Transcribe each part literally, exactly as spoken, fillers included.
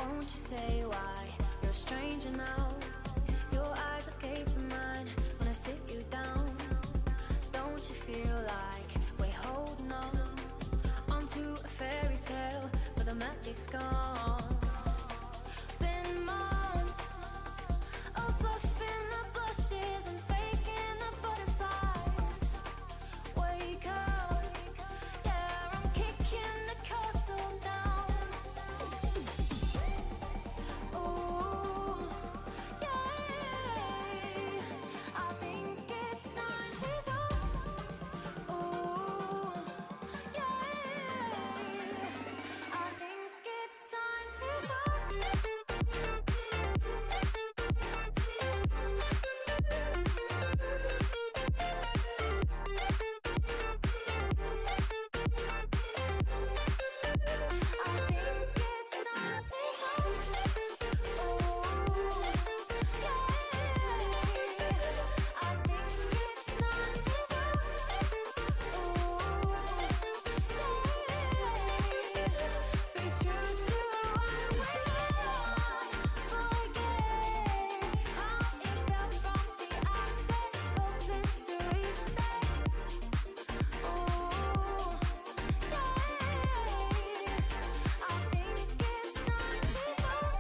Won't you say why you're a stranger now? Your eyes escape mine when I sit you down. Don't you feel like we're holding on onto a fairy tale, but the magic's gone? Been months of bluffing the bushes and faking the butterflies. Wake up, yeah, I'm kicking the castle down. Ooh, yeah, I think it's time to talk. Ooh, yeah, I think it's time to talk. I think it's time to talk. Ooh, yeah, I think it's time to talk. Ooh, yeah, be true to what we are. Forget how it felt from the outset. Hope history said. Ooh, yeah, I think it's time to talk.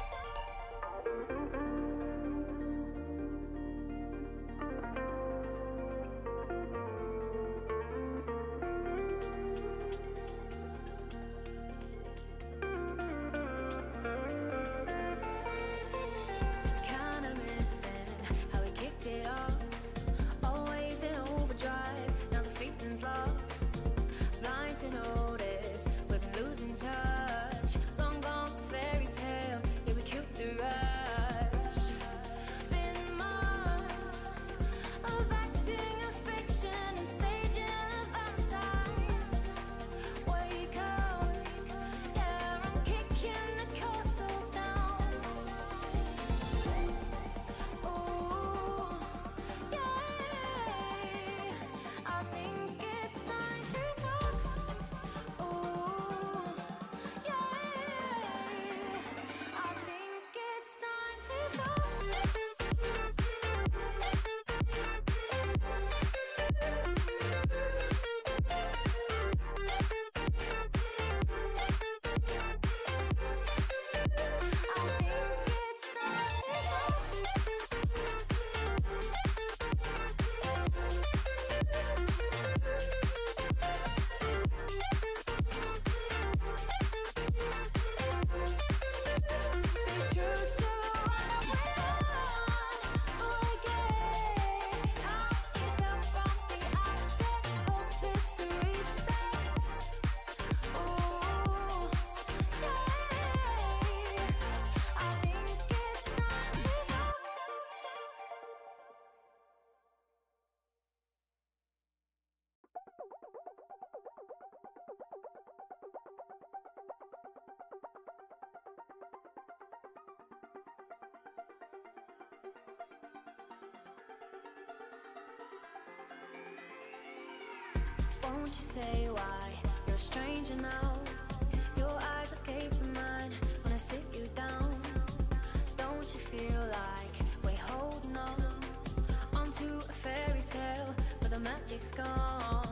Kinda missing how we kicked it off. Always in overdrive, now the feeling's lost. Blind to notice, we've been losing touch. Long gone fairy tale, yeah, we killed the rush. Been months of acting a fiction and staging a Valentine's. Wake up, yeah, I'm kicking the castle down. Ooh, yeah, I think it's time to talk. Ooh, yeah, I think it's time to talk. I think it's time to talk. Be true to what we are. Forget how it felt from the outset. Hope history said. Ooh, yeah, I think it's time to talk. Won't you say why you're a stranger now? Your eyes escape mine when I sit you down. Don't you feel like we're holding on onto a fairy tale, but the magic's gone?